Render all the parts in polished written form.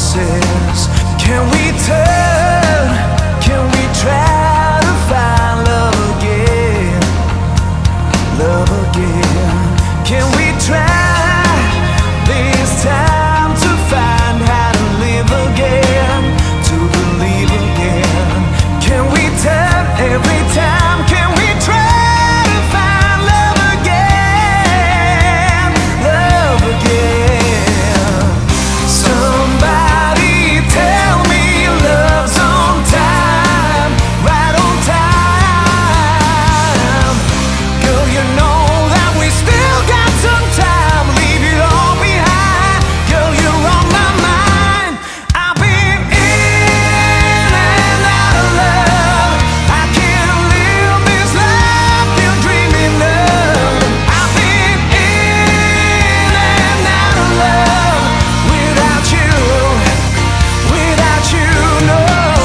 promises. Can we turn? Can we try to find love again? Love again. Can we try this time to find how to live again, to believe again? Can we turn every time? Can we try to find love again? Love again. Somebody tell me love's on time, right on time. Girl, you know that we still got some time. Leave it all behind. Girl, you're on my mind. I've been in and out of love. I can't live this life you're dreaming of. I've been in and out of love without you, no.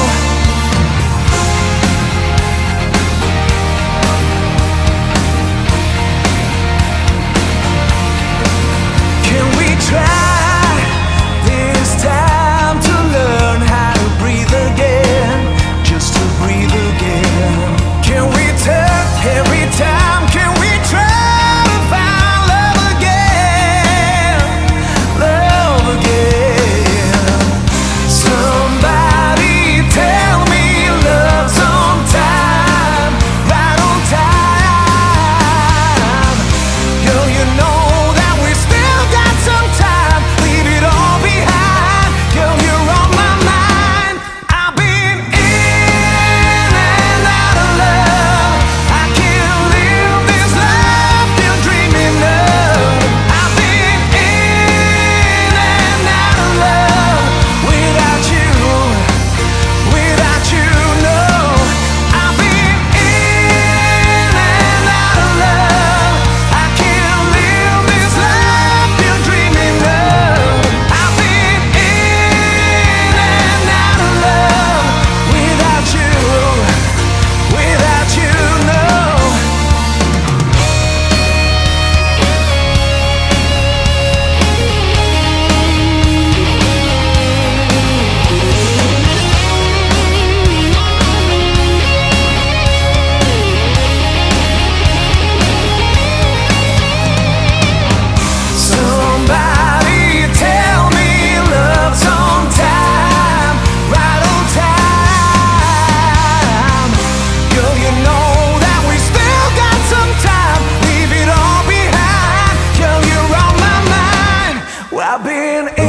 Can we try this time to learn how to breathe again, just to breathe again? Can we turn every time? Can we try to find love again? Love again. Somebody tell me love's on time, right on time. Girl, you know that we still got some time. Leave it all behind. Girl, you're on my mind. I've been in and out of love. I can't live this life you're dreaming of. I've been in and out of love without you, no. I've been in and out of love. I can't live this life you're dreaming of. I've been in and out of love without you, no. Somebody tell me love's on time, right on time. Girl, you know that we still got some time. Leave it all behind. Girl, you're on my mind. Well, I've been